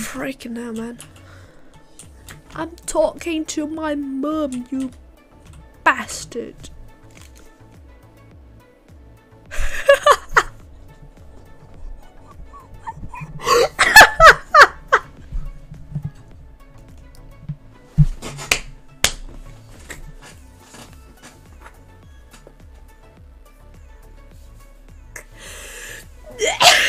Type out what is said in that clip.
Freaking hell, man. I'm talking to my mum, you bastard. Yeah.